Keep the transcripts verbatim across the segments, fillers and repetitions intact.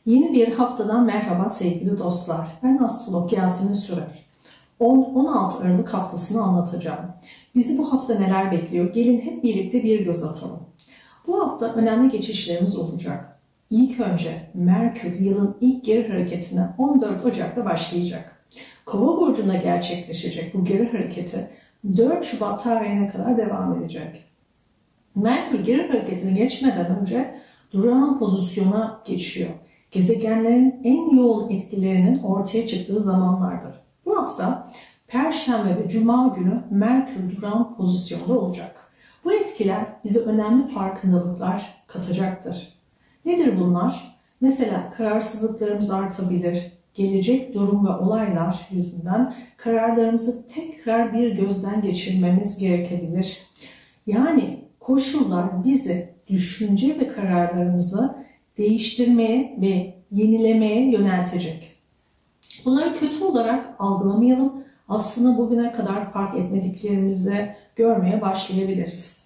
Yeni bir haftadan merhaba sevgili dostlar. Ben astrolog Yasemin Sürer. on on altı Aralık haftasını anlatacağım. Bizi bu hafta neler bekliyor? Gelin hep birlikte bir göz atalım. Bu hafta önemli geçişlerimiz olacak. İlk önce Merkür yılın ilk geri hareketine on dört Ocak'ta başlayacak. Kova burcunda gerçekleşecek bu geri hareketi dört Şubat tarihine kadar devam edecek. Merkür geri hareketine geçmeden önce durağan pozisyona geçiyor. Gezegenlerin en yoğun etkilerinin ortaya çıktığı zamanlardır. Bu hafta Perşembe ve Cuma günü Merkür durağan pozisyonda olacak. Bu etkiler bize önemli farkındalıklar katacaktır. Nedir bunlar? Mesela kararsızlıklarımız artabilir. Gelecek durum ve olaylar yüzünden kararlarımızı tekrar bir gözden geçirmemiz gerekebilir. Yani koşullar bizi düşünce ve kararlarımızı değiştirmeye ve yenilemeye yöneltecek. Bunları kötü olarak algılamayalım. Aslında bugüne kadar fark etmediklerimizi görmeye başlayabiliriz.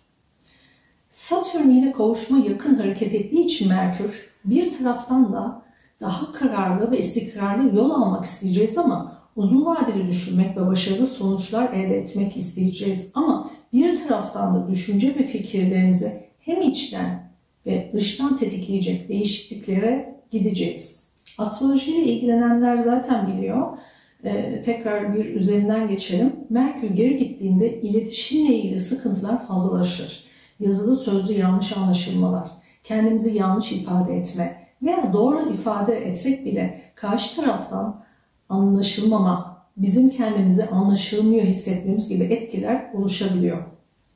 Satürn yine kavuşma yakın hareket ettiği için Merkür bir taraftan da daha kararlı ve istikrarlı yol almak isteyeceğiz ama uzun vadeli düşünmek ve başarılı sonuçlar elde etmek isteyeceğiz. Ama bir taraftan da düşünce ve fikirlerimizi hem içten ve dıştan tetikleyecek değişikliklere gideceğiz. Astrolojiyle ilgilenenler zaten biliyor. Ee, tekrar bir üzerinden geçelim. Merkür geri gittiğinde iletişimle ilgili sıkıntılar fazlalaşır. Yazılı sözlü yanlış anlaşılmalar, kendimizi yanlış ifade etme veya doğru ifade etsek bile karşı taraftan anlaşılmama, bizim kendimizi anlaşılmıyor hissetmemiz gibi etkiler oluşabiliyor.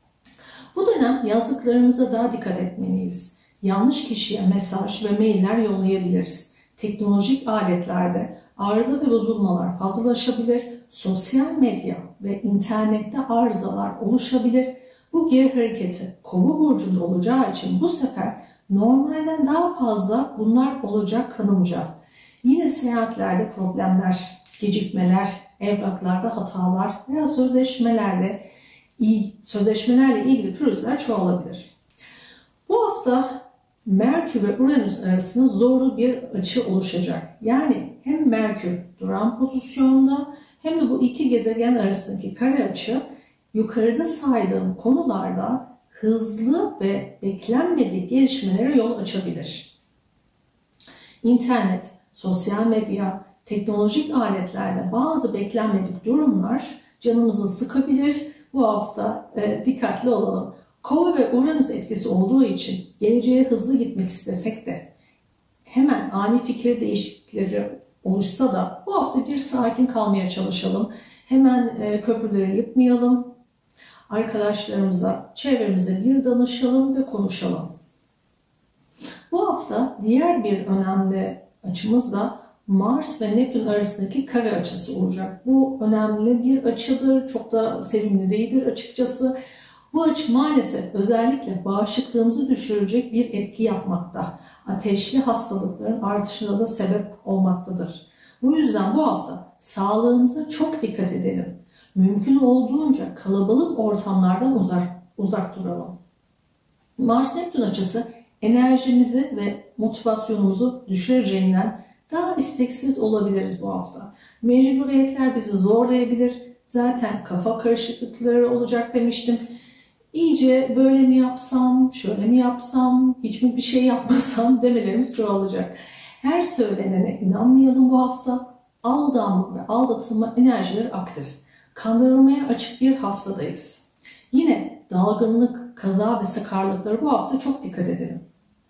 Bu dönem yazdıklarımıza daha dikkat etmeliyiz. Yanlış kişiye mesaj ve mailler yollayabiliriz. Teknolojik aletlerde arıza ve bozulmalar fazlalaşabilir. Sosyal medya ve internette arızalar oluşabilir. Bu geri hareketi Kova burcunda olacağı için bu sefer normalden daha fazla bunlar olacak kanımca. Yine seyahatlerde problemler, gecikmeler, evraklarda hatalar veya sözleşmelerde sözleşmelerle ilgili pürüzler çoğalabilir. Bu hafta Merkür ve Uranüs arasında zorlu bir açı oluşacak. Yani hem Merkür duran pozisyonda hem de bu iki gezegen arasındaki kare açı yukarıda saydığım konularda hızlı ve beklenmedik gelişmelere yol açabilir. İnternet, sosyal medya, teknolojik aletlerde bazı beklenmedik durumlar canımızı sıkabilir. Bu hafta e, dikkatli olalım. Kova ve Uranüs etkisi olduğu için geleceğe hızlı gitmek istesek de hemen ani fikir değişiklikleri oluşsa da bu hafta bir sakin kalmaya çalışalım. Hemen e, köprüleri yıkmayalım. Arkadaşlarımıza, çevremize bir danışalım ve konuşalım. Bu hafta diğer bir önemli açımız da Mars ve Neptün arasındaki kare açısı olacak. Bu önemli bir açıdır. Çok da sevimli değildir açıkçası. Bu açı maalesef özellikle bağışıklığımızı düşürecek bir etki yapmakta. Ateşli hastalıkların artışına da sebep olmaktadır. Bu yüzden bu hafta sağlığımıza çok dikkat edelim. Mümkün olduğunca kalabalık ortamlardan uzak, uzak duralım. Mars-Neptün açısı enerjimizi ve motivasyonumuzu düşüreceğinden daha isteksiz olabiliriz bu hafta. Mecburiyetler bizi zorlayabilir. Zaten kafa karışıklıkları olacak demiştim. İyice böyle mi yapsam, şöyle mi yapsam, hiç mi bir şey yapmasam demelerimiz çoğalacak. Her söylenene inanmayalım bu hafta. Aldanma ve aldatılma enerjileri aktif. Kandırılmaya açık bir haftadayız. Yine dalgınlık, kaza ve sakarlıkları bu hafta çok dikkat edelim.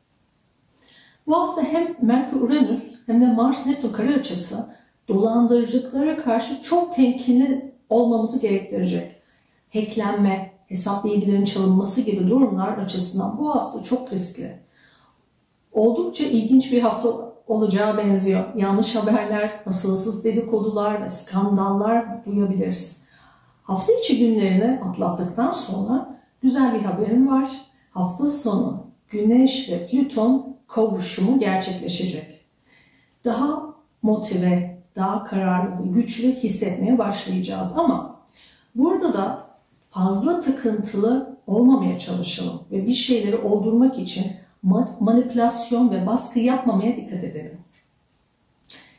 Bu hafta hem Merkür-Uranüs hem de Mars-Neptün kare açısı dolandırıcılıklara karşı çok temkinli olmamızı gerektirecek. Hacklenme, hesap bilgilerinin çalınması gibi durumlar açısından bu hafta çok riskli. Oldukça ilginç bir hafta olacağı benziyor. Yanlış haberler, asılsız dedikodular ve skandallar duyabiliriz. Hafta içi günlerini atlattıktan sonra güzel bir haberim var. Hafta sonu Güneş ve Plüton kavuşumu gerçekleşecek. Daha motive, daha kararlı ve güçlü hissetmeye başlayacağız ama burada da fazla takıntılı olmamaya çalışalım ve bir şeyleri oldurmak için manipülasyon ve baskı yapmamaya dikkat edelim.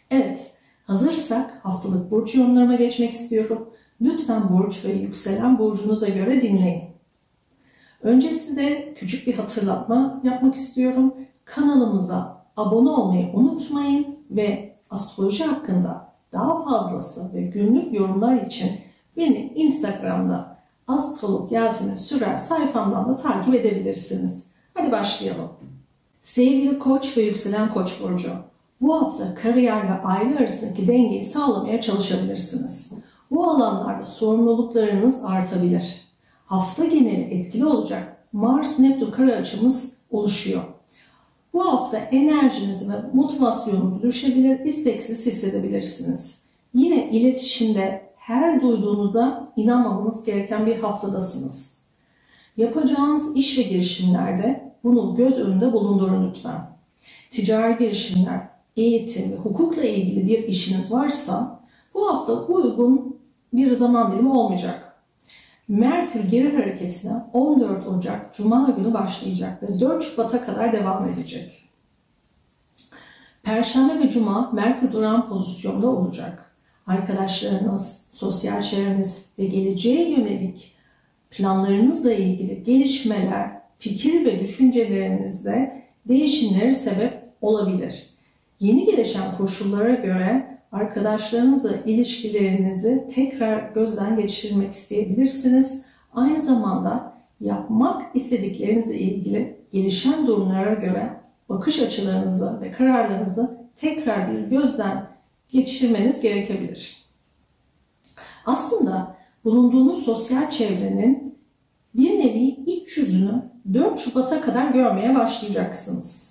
Evet, hazırsak haftalık burç yorumlarıma geçmek istiyorum. Lütfen burç ve yükselen burcunuza göre dinleyin. Öncesinde küçük bir hatırlatma yapmak istiyorum. Kanalımıza abone olmayı unutmayın ve astroloji hakkında daha fazlası ve günlük yorumlar için beni Instagram'da Astrolog Yasemin Sürer sayfamdan da takip edebilirsiniz. Hadi başlayalım. Sevgili Koç ve yükselen Koç burcu, bu hafta kariyer ve aile arasındaki dengeyi sağlamaya çalışabilirsiniz. Bu alanlarda sorumluluklarınız artabilir. Hafta geneli etkili olacak Mars-Neptün kare açımız oluşuyor. Bu hafta enerjiniz ve motivasyonunuz düşebilir, isteksiz hissedebilirsiniz. Yine iletişimde her duyduğunuza inanmamanız gereken bir haftadasınız. Yapacağınız iş ve girişimlerde bunu göz önünde bulundurun lütfen. Ticari girişimler, eğitim ve hukukla ilgili bir işiniz varsa bu hafta uygun bir zaman dilimi olmayacak. Merkür geri hareketine on dört Ocak Cuma günü başlayacak ve dört Şubat'a kadar devam edecek. Perşembe ve Cuma Merkür duran pozisyonda olacak. Arkadaşlarınız, sosyal çevreniz ve geleceğe yönelik planlarınızla ilgili gelişmeler, fikir ve düşüncelerinizde değişimlere sebep olabilir. Yeni gelişen koşullara göre arkadaşlarınızla ilişkilerinizi tekrar gözden geçirmek isteyebilirsiniz. Aynı zamanda yapmak istediklerinizle ilgili gelişen durumlara göre bakış açılarınızı ve kararlarınızı tekrar bir gözden geçirmeniz gerekebilir. Aslında bulunduğunuz sosyal çevrenin bir nevi iç yüzünü dört Şubat'a kadar görmeye başlayacaksınız.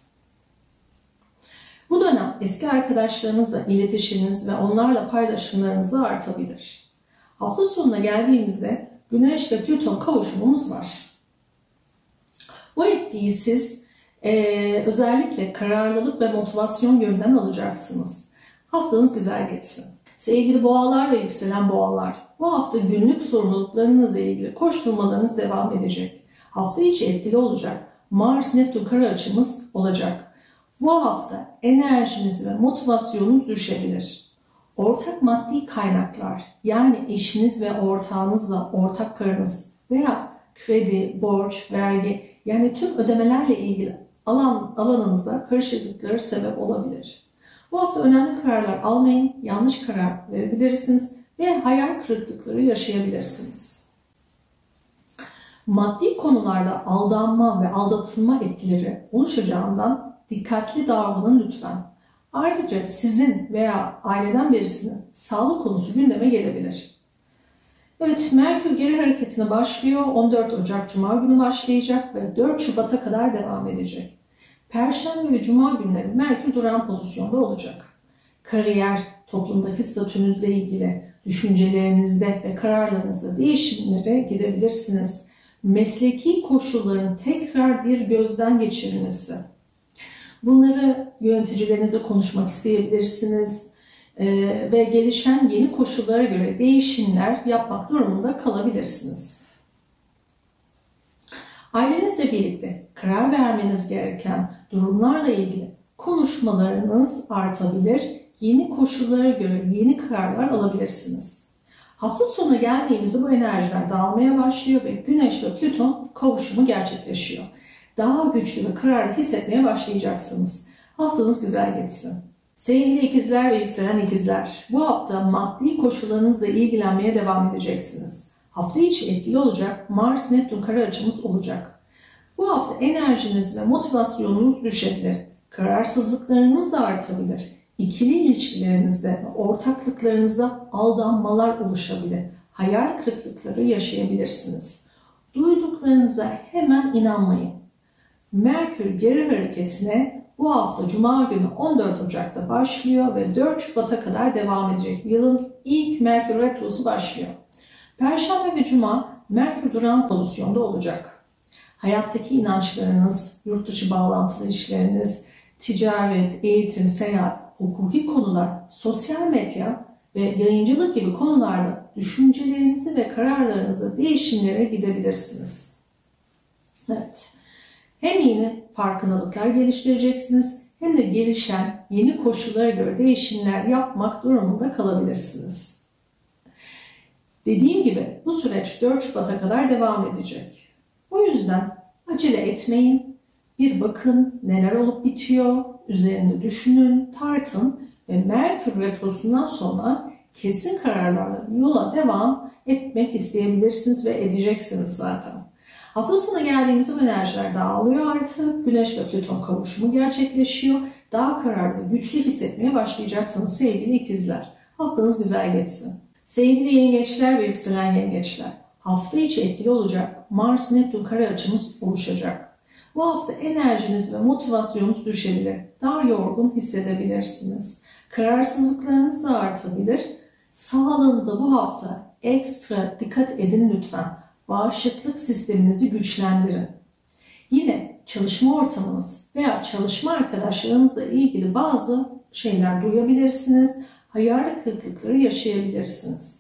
Bu dönem eski arkadaşlarınızla iletişiminiz ve onlarla paylaşımlarınız da artabilir. Hafta sonuna geldiğimizde Güneş ve Plüton kavuşumumuz var. Bu etkiyi siz e, özellikle kararlılık ve motivasyon yönünden alacaksınız. Haftanız güzel geçsin. Sevgili boğalar ve yükselen boğalar, bu hafta günlük sorumluluklarınızla ilgili koşturmalarınız devam edecek. Hafta içi etkili olacak Mars-Neptün kare açımız olacak. Bu hafta enerjiniz ve motivasyonunuz düşebilir. Ortak maddi kaynaklar, yani eşiniz ve ortağınızla ortak paranız veya kredi, borç, vergi, yani tüm ödemelerle ilgili alan, alanınızda karışıklıklara sebep olabilir. Bu hafta önemli kararlar almayın, yanlış karar verebilirsiniz ve hayal kırıklıkları yaşayabilirsiniz. Maddi konularda aldanma ve aldatılma etkileri oluşacağından dikkatli davranın lütfen. Ayrıca sizin veya aileden birisinin sağlık konusu gündeme gelebilir. Evet, Merkür geri hareketine başlıyor. on dört Ocak Cuma günü başlayacak ve dört Şubat'a kadar devam edecek. Perşembe ve Cuma günleri Merkür duran pozisyonda olacak. Kariyer, toplumdaki statünüzle ilgili düşüncelerinizde ve kararlarınızda değişimlere gidebilirsiniz. Mesleki koşulların tekrar bir gözden geçirilmesi. Bunları yöneticilerinizle konuşmak isteyebilirsiniz ee, ve gelişen yeni koşullara göre değişimler yapmak durumunda kalabilirsiniz. Ailenizle birlikte karar vermeniz gereken durumlarla ilgili konuşmalarınız artabilir. Yeni koşullara göre yeni kararlar alabilirsiniz. Hafta sonuna geldiğimizde bu enerjiler dağılmaya başlıyor ve Güneş ve Plüton kavuşumu gerçekleşiyor. Daha güçlü ve kararlı hissetmeye başlayacaksınız. Haftanız güzel geçsin. Sevgili ikizler ve yükselen ikizler, bu hafta maddi koşullarınızla ilgilenmeye devam edeceksiniz. Hafta içi etkili olacak Mars-Neptün kare açımız olacak. Bu hafta enerjiniz ve motivasyonunuz düşebilir. Kararsızlıklarınız da artabilir. İkili ilişkilerinizde ve ortaklıklarınızda aldanmalar oluşabilir. Hayal kırıklıkları yaşayabilirsiniz. Duyduklarınıza hemen inanmayın. Merkür geri hareketine bu hafta Cuma günü on dört Ocak'ta başlıyor ve dört Şubat'a kadar devam edecek. Yılın ilk Merkür retrosu başlıyor. Perşembe ve Cuma Merkür duran pozisyonda olacak. Hayattaki inançlarınız, yurt dışı bağlantılı işleriniz, ticaret, eğitim, seyahat, hukuki konular, sosyal medya ve yayıncılık gibi konularda düşüncelerinizi ve kararlarınızı değişimlere gidebilirsiniz. Evet. Hem yeni farkındalıklar geliştireceksiniz hem de gelişen yeni koşullara göre değişimler yapmak durumunda kalabilirsiniz. Dediğim gibi bu süreç dört Şubat'a kadar devam edecek. O yüzden acele etmeyin. Bir bakın neler olup bitiyor, üzerinde düşünün, tartın ve Merkür Retrosu'ndan sonra kesin kararlarla yola devam etmek isteyebilirsiniz ve edeceksiniz zaten. Hafta sonuna geldiğimizde enerjiler dağılıyor artık. Güneş ve Plüton kavuşumu gerçekleşiyor. Daha kararlı ve güçlü hissetmeye başlayacaksınız sevgili ikizler. Haftanız güzel geçsin. Sevgili yengeçler ve yükselen yengeçler, hafta içi etkili olacak Mars-Neptün kare açımız oluşacak. Bu hafta enerjiniz ve motivasyonunuz düşebilir. Daha yorgun hissedebilirsiniz. Kararsızlıklarınız da artabilir. Sağlığınıza bu hafta ekstra dikkat edin lütfen. Bağışıklık sisteminizi güçlendirin. Yine çalışma ortamınız veya çalışma arkadaşlarınızla ilgili bazı şeyler duyabilirsiniz. Hayal kırıklıkları yaşayabilirsiniz.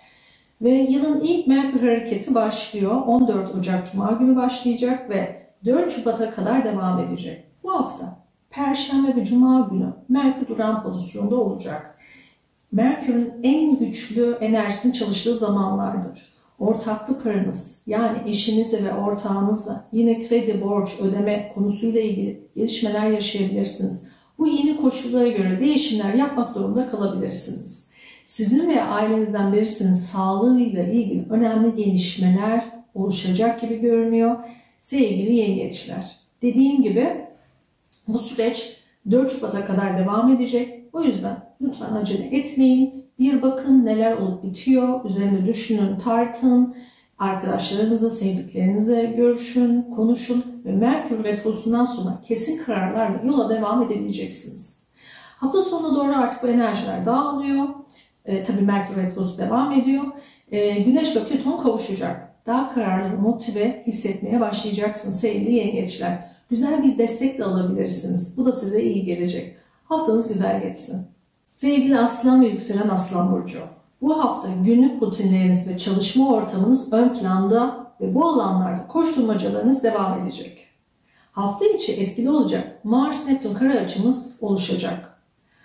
Ve yılın ilk Merkür hareketi başlıyor. on dört Ocak Cuma günü başlayacak ve dört Şubat'a kadar devam edecek. Bu hafta Perşembe ve Cuma günü Merkür duran pozisyonda olacak. Merkür'ün en güçlü enerjisinin çalıştığı zamanlardır. Ortaklı paranız, yani eşinizle ve ortağınızla yine kredi, borç, ödeme konusuyla ilgili gelişmeler yaşayabilirsiniz. Bu yeni koşullara göre değişimler yapmak durumunda kalabilirsiniz. Sizin veya ailenizden birisinin sağlığıyla ilgili önemli gelişmeler oluşacak gibi görünüyor. Sevgili yengeçler, dediğim gibi bu süreç dört Şubat'a kadar devam edecek. O yüzden lütfen acele etmeyin. Bir bakın neler olup bitiyor. Üzerine düşünün, tartın. Arkadaşlarınızla, sevdiklerinizle görüşün, konuşun ve Merkür Retrosu'ndan sonra kesin kararlarla yola devam edebileceksiniz. Hafta sonuna doğru artık bu enerjiler dağılıyor. E, tabii Merkür Retrosu devam ediyor. E, Güneş ve Plüton kavuşacak. Daha kararlı, motive hissetmeye başlayacaksınız sevgili yengeçler. Güzel bir destek de alabilirsiniz. Bu da size iyi gelecek. Haftanız güzel geçsin. Sevgili Aslan ve yükselen Aslan burcu. Bu hafta günlük rutinleriniz ve çalışma ortamınız ön planda ve bu alanlarda koşturmacalarınız devam edecek. Hafta içi etkili olacak Mars-Neptün kare açımız oluşacak.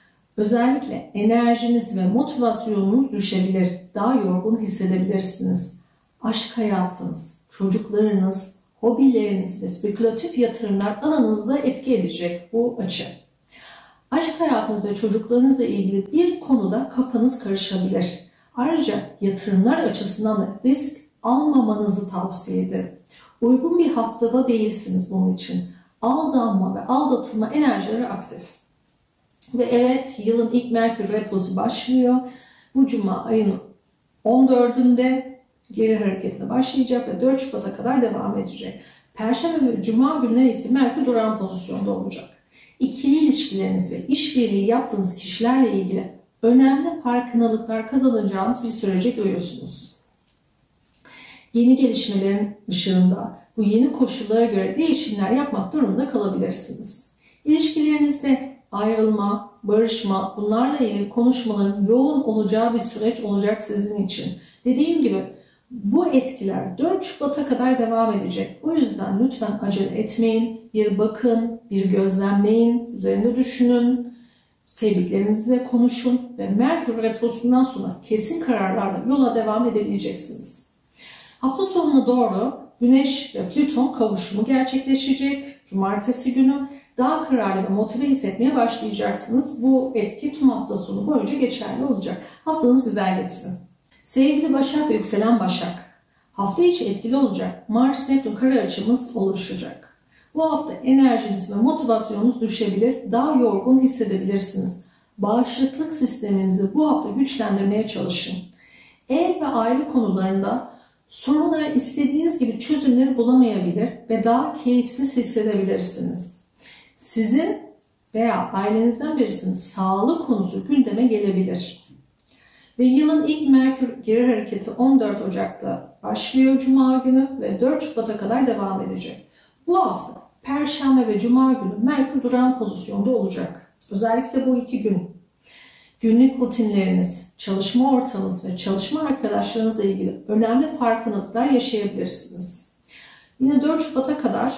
Özellikle enerjiniz ve motivasyonunuz düşebilir. Daha yorgun hissedebilirsiniz. Aşk hayatınız, çocuklarınız, hobileriniz ve spekülatif yatırımlar alanınızda etki edecek bu açı. Aşk hayatınız ve çocuklarınızla ilgili bir konuda kafanız karışabilir. Ayrıca yatırımlar açısından da risk almamanızı tavsiye ederim. Uygun bir haftada değilsiniz bunun için. Aldanma ve aldatılma enerjileri aktif. Ve evet, yılın ilk Merkür Retrosu başlıyor. Bu Cuma ayın on dördünde geri hareketine başlayacak ve dört Şubat'a kadar devam edecek. Perşembe ve Cuma günleri ise Merkür duran pozisyonda olacak. İkili ilişkileriniz ve işbirliği yaptığınız kişilerle ilgili önemli farkındalıklar kazanacağınız bir sürece görüyorsunuz. Yeni gelişmelerin ışığında bu yeni koşullara göre değişimler yapmak durumunda kalabilirsiniz. İlişkilerinizde ayrılma, barışma, bunlarla ilgili konuşmaların yoğun olacağı bir süreç olacak sizin için. Dediğim gibi bu etkiler dört Şubat'a kadar devam edecek. O yüzden lütfen acele etmeyin. Bir bakın, bir gözlemleyin, üzerinde düşünün, sevdiklerinizle konuşun ve Merkür Retrosu'ndan sonra kesin kararlarla yola devam edebileceksiniz. Hafta sonuna doğru Güneş ve Plüton kavuşumu gerçekleşecek. Cumartesi günü daha kararlı ve motive hissetmeye başlayacaksınız. Bu etki tüm hafta sonu boyunca geçerli olacak. Haftanız güzel geçsin. Sevgili Başak ve yükselen Başak, hafta içi etkili olacak Mars-Neptün kare açımız oluşacak. Bu hafta enerjiniz ve motivasyonunuz düşebilir, daha yorgun hissedebilirsiniz. Bağışıklık sisteminizi bu hafta güçlendirmeye çalışın. Ev ve aile konularında sorunlara istediğiniz gibi çözümleri bulamayabilir ve daha keyifsiz hissedebilirsiniz. Sizin veya ailenizden birisinin sağlık konusu gündeme gelebilir. Ve yılın ilk Merkür geri hareketi on dört Ocak'ta başlıyor Cuma günü ve dört Şubat'a kadar devam edecek. Bu hafta Perşembe ve Cuma günü Merkür duran pozisyonda olacak. Özellikle bu iki gün günlük rutinleriniz, çalışma ortamınız ve çalışma arkadaşlarınızla ilgili önemli farkındalıklar yaşayabilirsiniz. Yine dört Şubat'a kadar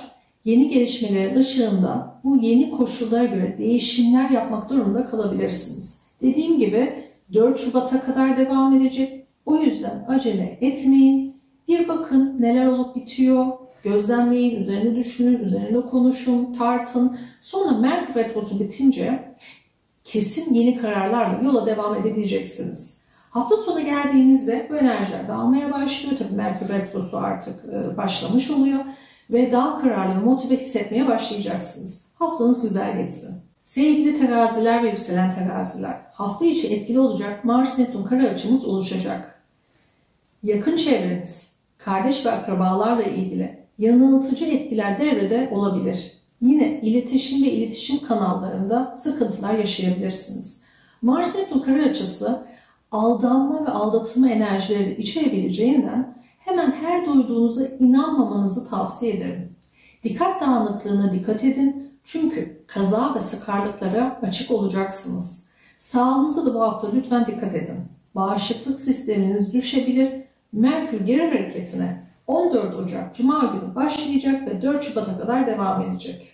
Yeni gelişmelerin ışığında bu yeni koşullara göre değişimler yapmak durumunda kalabilirsiniz. Dediğim gibi dört Şubat'a kadar devam edecek. O yüzden acele etmeyin. Bir bakın neler olup bitiyor. Gözlemleyin, üzerine düşünün, üzerine konuşun, tartın. Sonra Merkür Retrosu bitince kesin yeni kararlarla yola devam edebileceksiniz. Hafta sonu geldiğinizde bu enerjiler dağılmaya başlıyor. Tabii Merkür Retrosu artık başlamış oluyor ve daha kararlı ve motive hissetmeye başlayacaksınız. Haftanız güzel geçsin. Sevgili teraziler ve yükselen teraziler, hafta içi etkili olacak Mars-Neptün kare açımız oluşacak. Yakın çevreniz, kardeş ve akrabalarla ilgili yanıltıcı etkiler devrede olabilir. Yine iletişim ve iletişim kanallarında sıkıntılar yaşayabilirsiniz. Mars-Neptün kare açısı aldanma ve aldatılma enerjileri de içerebileceğinden hemen her duyduğunuza inanmamanızı tavsiye ederim. Dikkat dağınıklığına dikkat edin çünkü kaza ve sakarlıklara açık olacaksınız. Sağlığınıza da bu hafta lütfen dikkat edin. Bağışıklık sisteminiz düşebilir. Merkür geri hareketine on dört Ocak Cuma günü başlayacak ve dört Şubat'a kadar devam edecek.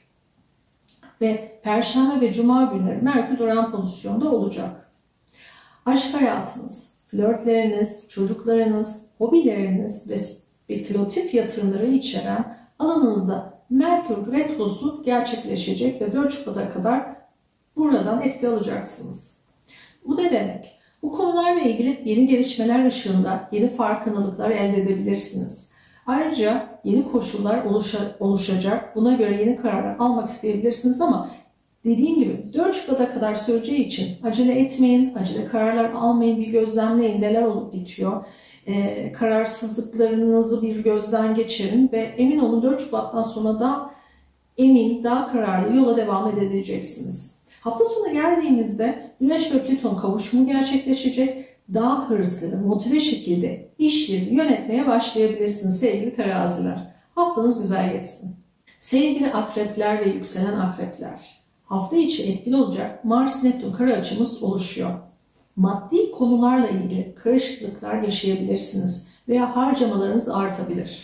Ve Perşembe ve Cuma günleri Merkür duran pozisyonda olacak. Aşk hayatınız, flörtleriniz, çocuklarınız, hobileriniz ve spekülatif yatırımları içeren alanınızda Merkür Retrosu gerçekleşecek ve dört Şubat'a kadar buradan etki alacaksınız. Bu ne demek? Bu konularla ilgili yeni gelişmeler ışığında yeni farkındalıklar elde edebilirsiniz. Ayrıca yeni koşullar oluşa, oluşacak. Buna göre yeni kararlar almak isteyebilirsiniz ama dediğim gibi dört Şubat'a kadar süreceği için acele etmeyin, acele kararlar almayın, bir gözlemleyin neler olup bitiyor. Ee, kararsızlıklarınızı bir gözden geçirin ve emin olun dört Şubat'tan sonra da emin, daha kararlı yola devam edebileceksiniz. Hafta sonu geldiğimizde Güneş ve Plüton kavuşumu gerçekleşecek. Daha hırslı ve motive şekilde işleri yönetmeye başlayabilirsiniz sevgili teraziler. Haftanız güzel geçsin. Sevgili akrepler ve yükselen akrepler, hafta içi etkili olacak Mars-Neptün kare açımız oluşuyor. Maddi konularla ilgili karışıklıklar yaşayabilirsiniz veya harcamalarınız artabilir.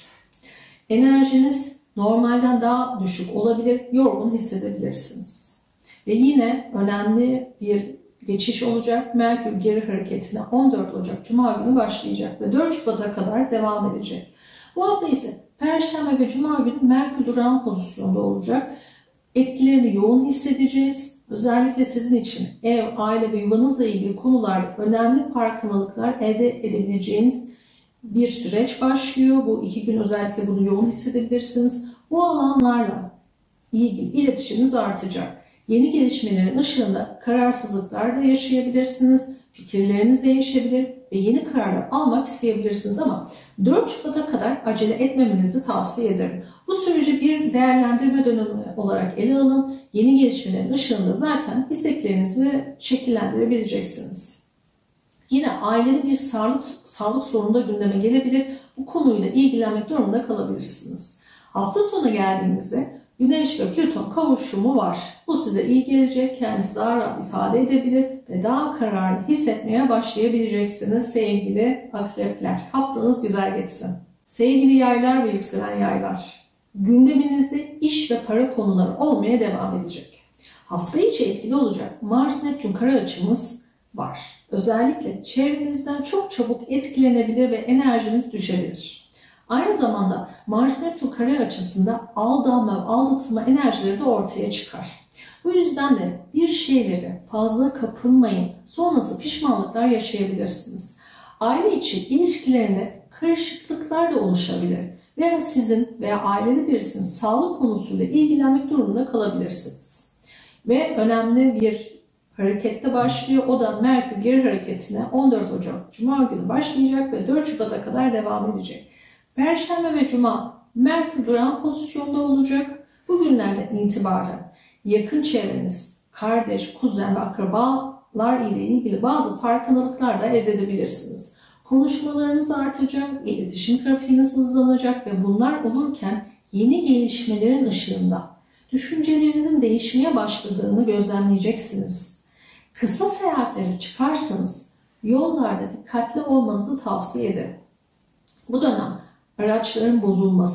Enerjiniz normalden daha düşük olabilir, yorgun hissedebilirsiniz. Ve yine önemli bir geçiş olacak. Merkür geri hareketine on dört Ocak Cuma günü başlayacak ve dört Şubat'a kadar devam edecek. Bu hafta ise Perşembe ve Cuma günü Merkür duran pozisyonda olacak. Etkilerini yoğun hissedeceğiz. Özellikle sizin için ev, aile ve yuvanızla ilgili konularda önemli farkındalıklar elde edebileceğiniz bir süreç başlıyor. Bu iki gün özellikle bunu yoğun hissedebilirsiniz. Bu alanlarla ilgili iletişiminiz artacak. Yeni gelişmelerin ışığında kararsızlıklar da yaşayabilirsiniz. Fikirleriniz değişebilir ve yeni kararlar almak isteyebilirsiniz ama dört Şubat'a kadar acele etmemenizi tavsiye ederim. Bu süreci bir değerlendirme dönemi olarak ele alın. Yeni gelişmelerin ışığında zaten isteklerinizi şekillendirebileceksiniz. Yine ailede bir sağlık, sağlık sorunu da gündeme gelebilir. Bu konuyla ilgilenmek durumunda kalabilirsiniz. Hafta sonu geldiğimizde Güneş ve Plüton kavuşumu var. Bu size iyi gelecek, kendinizi daha rahat ifade edebilir ve daha kararlı hissetmeye başlayabileceksiniz sevgili akrepler. Haftanız güzel geçsin. Sevgili yaylar ve yükselen yaylar, gündeminizde iş ve para konuları olmaya devam edecek. Hafta içi etkili olacak Mars-Neptün kare açımız var. Özellikle çevrenizden çok çabuk etkilenebilir ve enerjiniz düşebilir. Aynı zamanda Mars-Neptün kare açısında aldanma ve aldatılma enerjileri de ortaya çıkar. Bu yüzden de bir şeylere fazla kapılmayın. Sonrası pişmanlıklar yaşayabilirsiniz. Aile içi ilişkilerinde karışıklıklar da oluşabilir. Veya sizin veya ailede birisinin sağlık konusuyla ilgilenmek durumunda kalabilirsiniz. Ve önemli bir harekette başlıyor. O da Merkür geri hareketine on dört Ocak Cuma günü başlayacak ve dört Şubat'a kadar devam edecek. Perşembe ve Cuma Merkür duran pozisyonda olacak. Bu günlerden itibaren yakın çevreniz, kardeş, kuzen ve akrabalar ile ilgili bazı farkındalıklar da elde edebilirsiniz. Konuşmalarınız artacak, iletişim trafiğiniz hızlanacak ve bunlar olurken yeni gelişmelerin ışığında düşüncelerinizin değişmeye başladığını gözlemleyeceksiniz. Kısa seyahatlere çıkarsanız yollarda dikkatli olmanızı tavsiye ederim. Bu dönem araçların bozulması,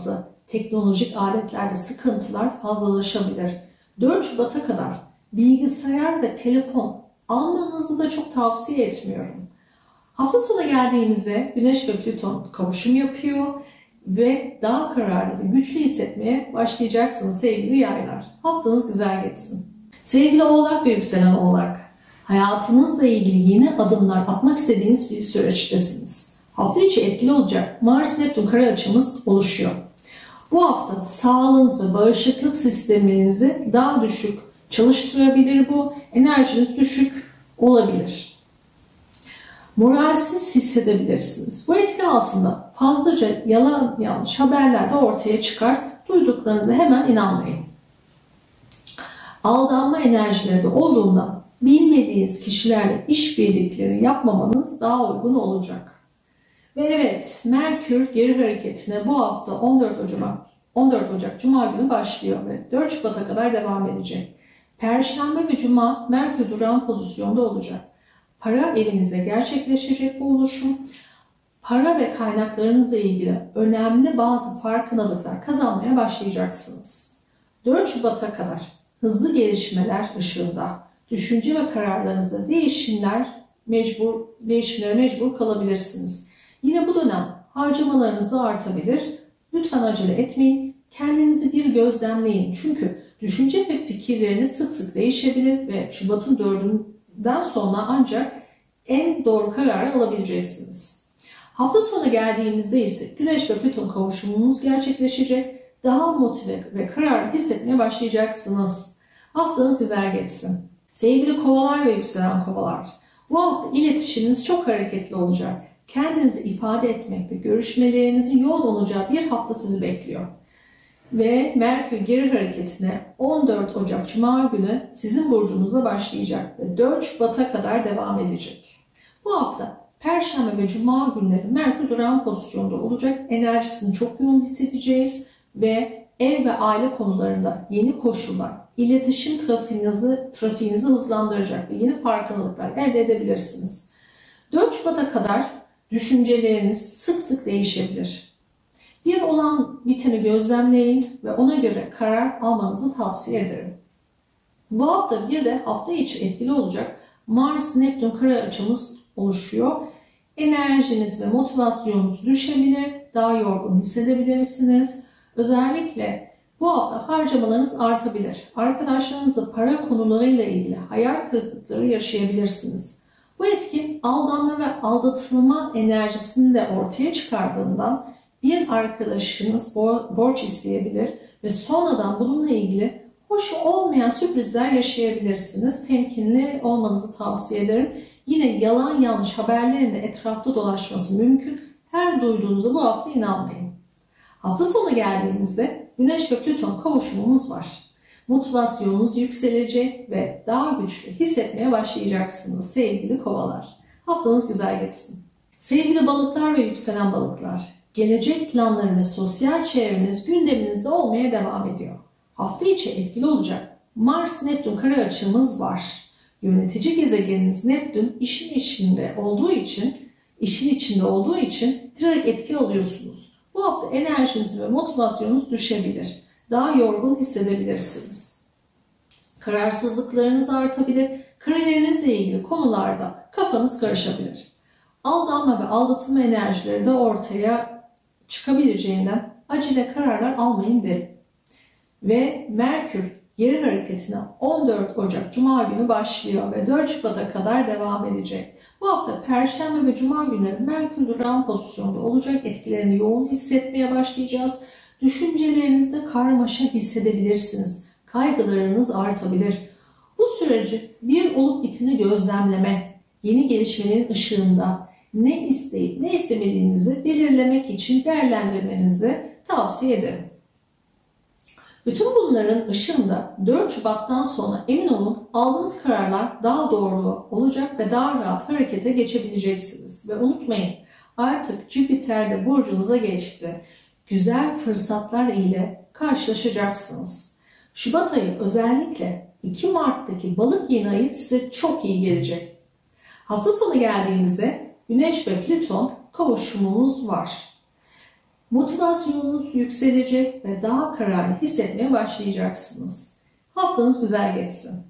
Teknolojik aletlerde sıkıntılar fazlalaşabilir. dört Şubat'a kadar bilgisayar ve telefon almanızı da çok tavsiye etmiyorum. Hafta sonu geldiğimizde Güneş ve Plüton kavuşum yapıyor ve daha kararlı ve güçlü hissetmeye başlayacaksınız sevgili yaylar. Haftanız güzel geçsin. Sevgili Oğlak ve yükselen Oğlak, hayatınızla ilgili yeni adımlar atmak istediğiniz bir süreçtesiniz. Hafta içi etkili olacak Mars-Neptün kare açımız oluşuyor. Bu hafta sağlığınız ve bağışıklık sisteminizi daha düşük çalıştırabilir bu. Enerjiniz düşük olabilir. Moralsiz hissedebilirsiniz. Bu etki altında fazlaca yalan yanlış haberler de ortaya çıkar. Duyduklarınıza hemen inanmayın. Aldanma enerjileri de olduğunda bilmediğiniz kişilerle işbirlikleri yapmamanız daha uygun olacak. Ve evet, Merkür geri hareketine bu hafta on dört Ocak, on dört Ocak Cuma günü başlıyor ve dört Şubat'a kadar devam edecek. Perşembe ve Cuma Merkür duran pozisyonda olacak. Para evinizde gerçekleşecek bu oluşum. Para ve kaynaklarınızla ilgili önemli bazı farkındalıklar kazanmaya başlayacaksınız. dört Şubat'a kadar hızlı gelişmeler ışığında düşünce ve kararlarınızda değişimler mecbur, değişimlere mecbur kalabilirsiniz. Yine bu dönem harcamalarınız da artabilir. Lütfen acele etmeyin. Kendinizi bir gözlemleyin. Çünkü düşünce ve fikirleriniz sık sık değişebilir ve Şubat'ın dördünden sonra ancak en doğru kararı alabileceksiniz. Hafta sonu geldiğimizde ise Güneş ve Plüton kavuşumunuz gerçekleşecek. Daha motive ve kararlı hissetmeye başlayacaksınız. Haftanız güzel geçsin. Sevgili Kovalar ve yükselen Kovalar, bu hafta iletişiminiz çok hareketli olacak. Kendinizi ifade etmek ve görüşmelerinizin yoğun olacağı bir hafta sizi bekliyor. Ve Merkür geri hareketine on dört Ocak Cuma günü sizin burcunuzda başlayacak ve dört Şubat'a kadar devam edecek. Bu hafta Perşembe ve Cuma günleri Merkür duran pozisyonda olacak. Enerjisini çok yoğun hissedeceğiz ve ev ve aile konularında yeni koşullar, iletişim trafiğinizi, trafiğinizi hızlandıracak ve yeni farkındalıklar elde edebilirsiniz. dört Şubat'a kadar düşünceleriniz sık sık değişebilir. Bir olan biteni gözlemleyin ve ona göre karar almanızı tavsiye ederim. Bu hafta bir de hafta içi etkili olacak Mars-Neptün kare açımız oluşuyor. Enerjiniz ve motivasyonunuz düşebilir, daha yorgun hissedebilirsiniz. Özellikle bu hafta harcamalarınız artabilir. Arkadaşlarınızla para konularıyla ilgili hayal kırıklıkları yaşayabilirsiniz. Bu etki aldanma ve aldatılma enerjisini de ortaya çıkardığından bir arkadaşınız borç isteyebilir ve sonradan bununla ilgili hoş olmayan sürprizler yaşayabilirsiniz. Temkinli olmanızı tavsiye ederim. Yine yalan yanlış haberlerin de etrafta dolaşması mümkün. Her duyduğunuza bu hafta inanmayın. Hafta sonu geldiğimizde Güneş ve Plüton kavuşumumuz var. Motivasyonunuz yükselecek ve daha güçlü hissetmeye başlayacaksınız sevgili Kovalar. Haftanız güzel geçsin. Sevgili balıklar ve yükselen balıklar, gelecek planları ve sosyal çevreniz gündeminizde olmaya devam ediyor. Hafta içi etkili olacak Mars-Neptün kare açımız var. Yönetici gezegeniniz Neptün işin içinde olduğu için, işin içinde olduğu için direkt etki alıyorsunuz. Bu hafta enerjiniz ve motivasyonunuz düşebilir. Daha yorgun hissedebilirsiniz. Kararsızlıklarınız artabilir. Kariyerinizle ilgili konularda kafanız karışabilir. Aldanma ve aldatılma enerjileri de ortaya çıkabileceğinden acele kararlar almayın derim. Ve Merkür geri hareketine on dört Ocak Cuma günü başlıyor ve dört Şubat'a kadar devam edecek. Bu hafta Perşembe ve Cuma günleri Merkür duran pozisyonda olacak. Etkilerini yoğun hissetmeye başlayacağız. Düşüncelerinizde karmaşa hissedebilirsiniz. Kaygılarınız artabilir. Bu süreci bir olup biteni gözlemleme, yeni gelişmenin ışığında ne isteyip ne istemediğinizi belirlemek için değerlendirmenizi tavsiye ederim. Bütün bunların ışığında dört Şubat'tan sonra emin olun aldığınız kararlar daha doğru olacak ve daha rahat harekete geçebileceksiniz. Ve unutmayın artık Jüpiter de burcunuza geçti. Güzel fırsatlar ile karşılaşacaksınız. Şubat ayı özellikle iki Mart'taki balık yeni ayı size çok iyi gelecek. Hafta sonu geldiğimizde Güneş ve Plüton kavuşumumuz var. Motivasyonunuz yükselecek ve daha kararlı hissetmeye başlayacaksınız. Haftanız güzel geçsin.